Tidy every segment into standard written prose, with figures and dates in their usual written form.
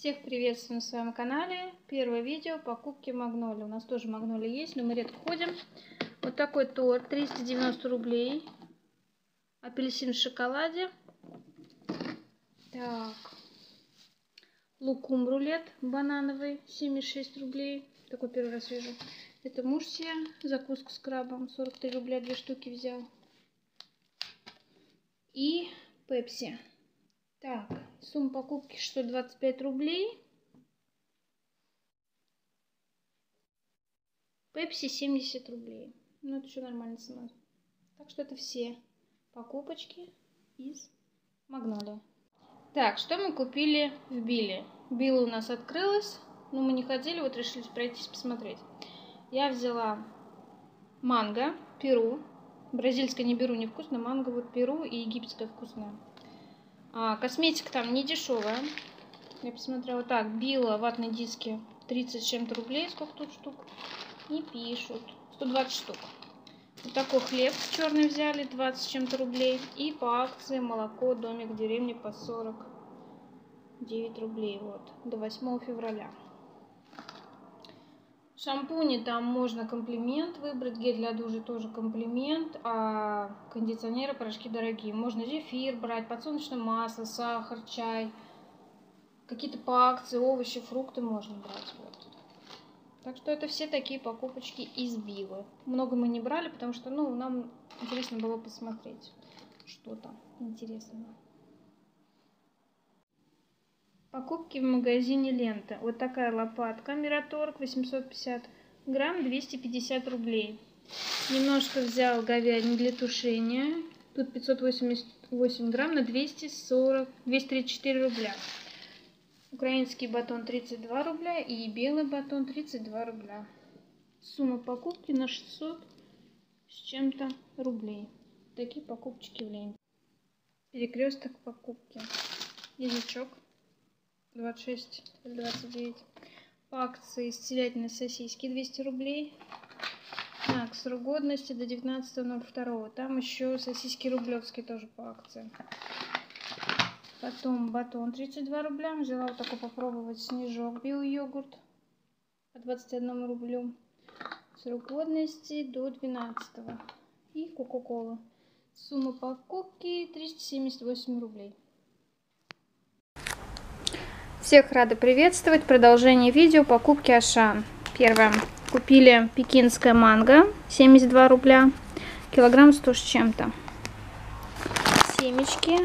Всех приветствую на своем канале. Первое видео покупки Магнолии. У нас тоже Магнолия есть, но мы редко ходим. Вот такой торт, 390 рублей. Апельсин в шоколаде. Так. Лукум рулет банановый, 76 рублей. Такой первый раз вижу. Это Мурсия, закуска с крабом, 43 рубля, 2 штуки взял. И Пепси. Так, сумма покупки 625 рублей. Пепси 70 рублей. Ну, это еще нормальная цена. Так что это все покупочки из Магнолии. Так, что мы купили в Билли? Билла у нас открылась, но мы не ходили, вот решили пройтись посмотреть. Я взяла манго, Перу. Бразильское не беру, невкусно. Манго вот Перу и египетское вкусное. Косметика там не дешевая. Я посмотрела. Так, Билла, ватные диски 30 с чем-то рублей. Сколько тут штук? Не пишут. 120 штук. Вот такой хлеб черный взяли, 20 с чем-то рублей. И по акции молоко домик в деревне по 49 рублей. Вот, до 8 февраля. Шампуни там можно комплимент выбрать, гель для душа тоже комплимент, а кондиционеры, порошки дорогие. Можно зефир брать, подсолнечное масло, сахар, чай, какие-то по акции, овощи, фрукты можно брать. Вот. Так что это все такие покупочки из Биллы. Много мы не брали, потому что нам интересно было посмотреть, что там интересного. Покупки в магазине Лента. Вот такая лопатка Мираторг, 850 грамм, 250 рублей. Немножко взял говядины для тушения. Тут 588 грамм на 234 рубля. Украинский батон 32 рубля и белый батон 32 рубля. Сумма покупки на 600 с чем-то рублей. Такие покупочки в Ленте. Перекресток покупки. Язычок. 26 или 29. По акции исцелятельные сосиски 200 рублей. Так, срок годности до 19.02. Там еще сосиски рублевские тоже по акции. Потом батон 32 рубля. Взяла вот такой попробовать снежок био-йогурт по 21 рублю. Срок годности до 12. И кока-кола. Сумма покупки 378 рублей. Всех рада приветствовать. Продолжение видео покупки Ашан. Первое. Купили пекинское манго 72 рубля. Килограмм 100 с чем-то. Семечки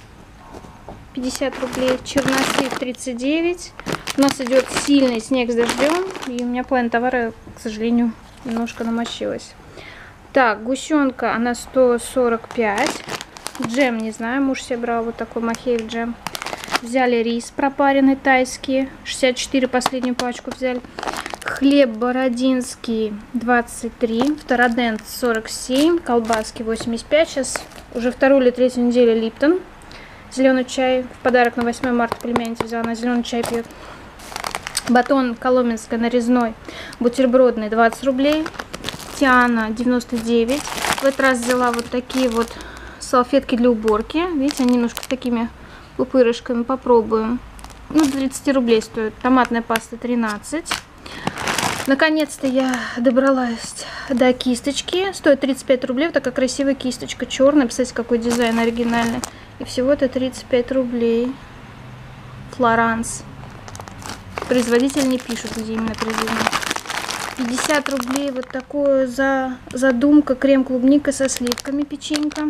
50 рублей. Чернослив 39. У нас идет сильный снег с дождем. И у меня половина товара, к сожалению, немножко намочилась. Так, гущенка, она 145. Джем, не знаю, муж себе брал вот такой махеев джем. Взяли рис пропаренный тайский, 64, последнюю пачку взяли. Хлеб бородинский 23, втородент 47, колбаски 85. Сейчас уже вторую или третью неделю Липтон. Зеленый чай в подарок на 8 марта племянница взяла, она зеленый чай пьет. Батон коломенский нарезной, бутербродный 20 рублей. Тиана 99. В этот раз взяла вот такие вот салфетки для уборки. Видите, они немножко с такими пупырышками, попробуем. Ну, 30 рублей стоит. Томатная паста 13. Наконец-то я добралась до кисточки. Стоит 35 рублей. Вот такая красивая кисточка черная. Представляете, какой дизайн оригинальный. И всего это 35 рублей. Флоранс. Производитель не пишут, где именно произведено. 50 рублей. Вот такое задумка. Крем клубника со сливками, печенька.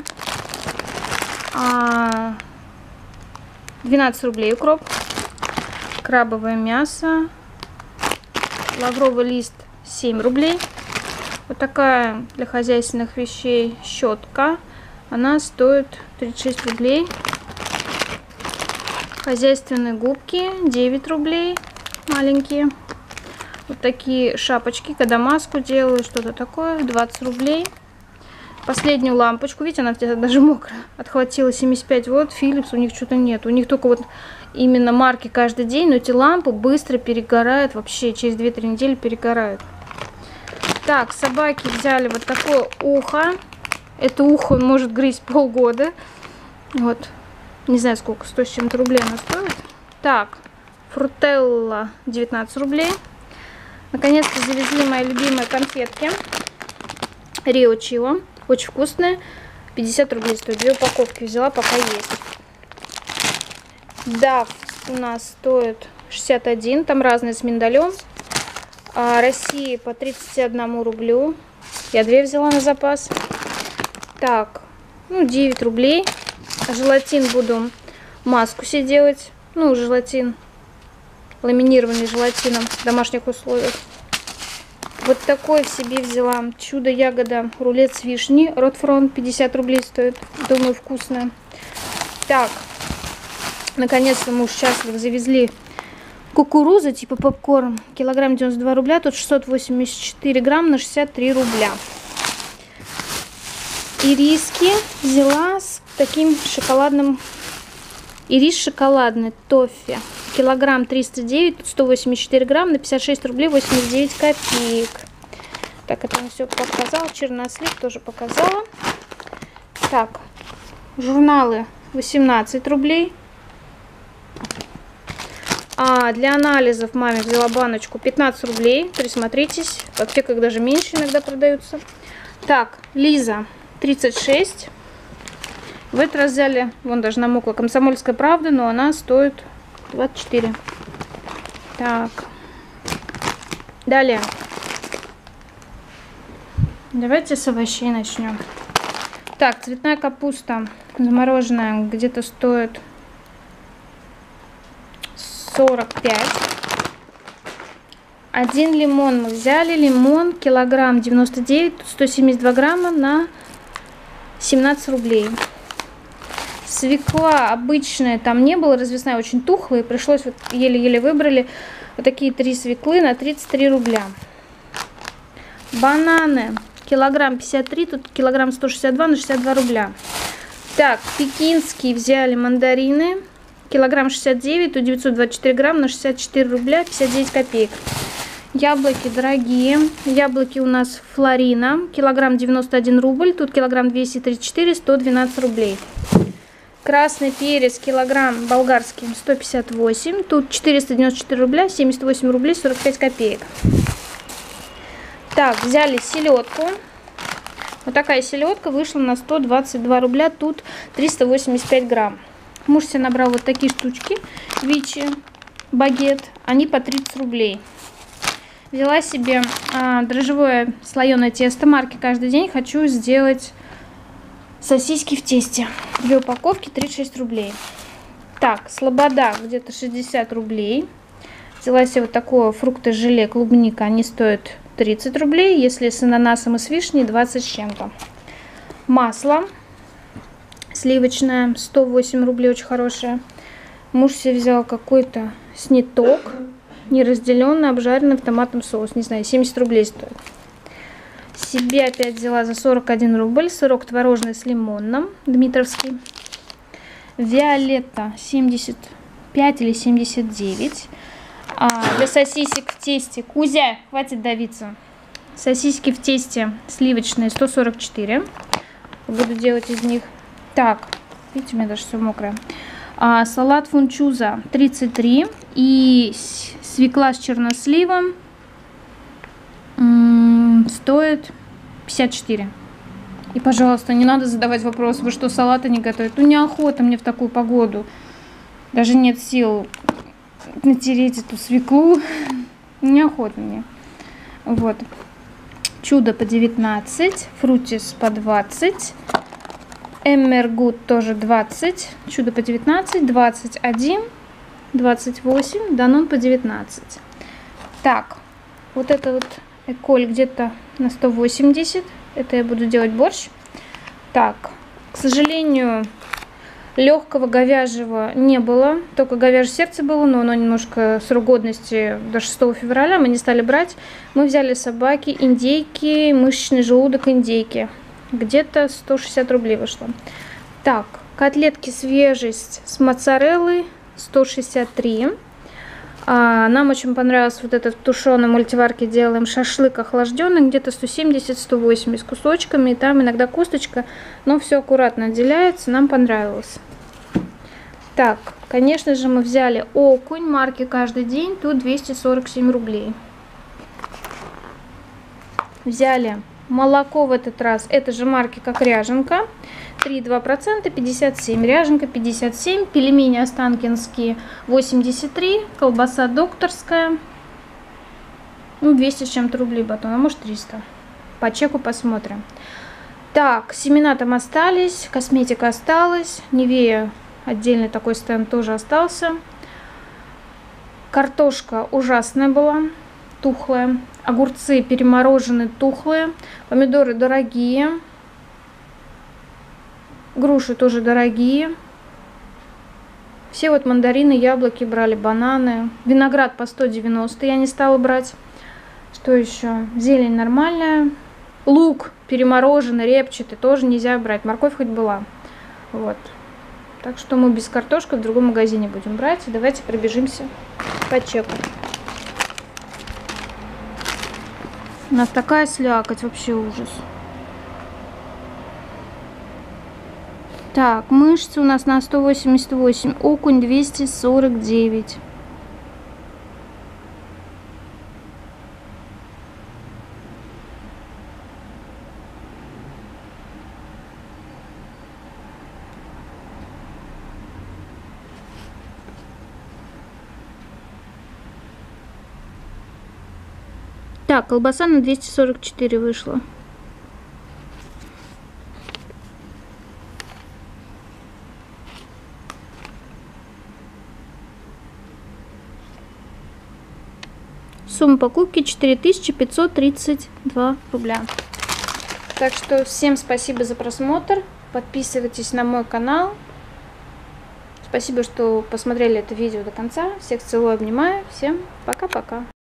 12 рублей укроп, крабовое мясо, лавровый лист 7 рублей. Вот такая для хозяйственных вещей щетка, она стоит 36 рублей. Хозяйственные губки 9 рублей, маленькие. Вот такие шапочки, когда маску делаю, что-то такое, 20 рублей. Последнюю лампочку, видите, она даже мокрая, отхватила 75 Вт, Philips, у них что-то нет. У них только вот именно марки каждый день, но эти лампы быстро перегорают, вообще через 2-3 недели перегорают. Так, собаки взяли вот такое ухо. Это ухо может грызть полгода. Вот, не знаю сколько, 100 с чем-то рублей оно стоит. Так, Фрутелла 19 рублей. Наконец-то завезли мои любимые конфетки. Рио Чио. Очень вкусные. 50 рублей стоит. 2 упаковки взяла, пока есть. Дав у нас стоит 61. Там разные с миндалем. России по 31 рублю. Я 2 взяла на запас. Так, ну 9 рублей. Желатин буду маску себе делать. Ну, желатин. Ламинированный желатином в домашних условиях. Вот такой в себе взяла. Чудо-ягода. Рулет с вишней. Ротфронт 50 рублей стоит. Думаю, вкусно. Так. Наконец-то мы уж счастливы завезли кукурузу типа попкорн. Килограмм 92 рубля. Тут 684 грамма на 63 рубля. Ириски взяла с таким шоколадным. Ирис шоколадный. Тоффи. Килограмм 309. Тут 184 грамма на 56 рублей 89 копеек. Так, это я все показала. Чернослив тоже показала. Так. Журналы 18 рублей. Для анализов маме взяла баночку 15 рублей. Присмотритесь. В аптеках даже меньше иногда продаются. Так, Лиза 36. В этот раз взяли, вон даже намокла, Комсомольская правда, но она стоит 24. Так. Далее. Давайте с овощей начнем. Так, цветная капуста замороженная где-то стоит 45. Один лимон мы взяли. Лимон килограмм 99, 172 грамма на 17 рублей. Свекла обычная там не было, развесная, очень тухлая. Пришлось вот еле-еле выбрали вот такие 3 свеклы на 33 рубля. Бананы килограмм 53, тут килограмм 162 на 62 рубля. Так, пекинские взяли мандарины. Килограмм 69, тут 924 грамма на 64 рубля 59 копеек. Яблоки дорогие. Яблоки у нас Флорина. Килограмм 91 рубль. Тут килограмм 234, 112 рублей. Красный перец килограмм болгарский 158. Тут 494 рубля, 78 рублей 45 копеек. Так, взяли селедку. Вот такая селедка вышла на 122 рубля. Тут 385 грамм. Муж себе набрал вот такие штучки. Вичи, багет. Они по 30 рублей. Взяла себе дрожжевое слоеное тесто марки «Каждый день». Хочу сделать сосиски в тесте. 2 упаковки, 36 рублей. Так, слобода где-то 60 рублей. Взяла себе вот такое фрукты-желе клубника. Они стоят 30 рублей. Если с ананасом и с вишней, 20 с чем-то. Масло сливочное, 108 рублей, очень хорошее. Муж себе взял какой-то сниток. Неразделенный, обжаренный в томатном соусе. Не знаю, 70 рублей стоит. Себе опять взяла за 41 рубль сырок творожный с лимоном, дмитровский. Виолетта 75 или 79. Для сосисек в тесте. Кузя, хватит давиться. Сосиски в тесте сливочные 144. Буду делать из них. Так, видите, у меня даже все мокрое. Салат фунчуза 33. И свекла с черносливом стоит 54. И, пожалуйста, не надо задавать вопрос, вы что, салаты не готовите? Ну, неохота мне в такую погоду. Даже нет сил натереть эту свеклу. Неохота мне. Вот. Чудо по 19. Фрутис по 20. Эммергут тоже 20. Чудо по 19. 21. 28. Данон по 19. Так. Вот это вот Эколь где-то на 180. Это я буду делать борщ. Так. К сожалению, легкого говяжьего не было. Только говяжье сердце было, но оно немножко срок годности до 6 февраля. Мы не стали брать. Мы взяли собаки, индейки, мышечный желудок индейки. Где-то 160 рублей вышло. Так, котлетки свежесть с моцареллой 163. Нам очень понравился вот этот в тушеной мультиварке. Делаем шашлык охлажденный. Где-то 170-180 с кусочками. И там иногда косточка, но все аккуратно отделяется. Нам понравилось. Так, конечно же, мы взяли окунь марки «Каждый день», тут 247 рублей. Взяли молоко в этот раз, это же марки как ряженка, 3,2%, 57, ряженка 57, пельмени останкинские 83, колбаса докторская, ну 200 с чем-то рублей батон, а может 300, по чеку посмотрим. Так, семена там остались, косметика осталась, Nivea отдельный такой стенд тоже остался. Картошка ужасная была, тухлая. Огурцы перемороженные, тухлые. Помидоры дорогие. Груши тоже дорогие. Все вот мандарины, яблоки брали, бананы. Виноград по 190 я не стала брать. Что еще? Зелень нормальная. Лук перемороженный, репчатый тоже нельзя брать. Морковь хоть была. Вот. Так что мы без картошки в другом магазине будем брать. Давайте пробежимся по чеку. У нас такая слякоть, вообще ужас. Так, мышцы у нас на 188, окунь 249. Так, колбаса на 244 вышла. Сумма покупки 4532 рубля. Так что всем спасибо за просмотр. Подписывайтесь на мой канал. Спасибо, что посмотрели это видео до конца. Всех целую, обнимаю. Всем пока-пока.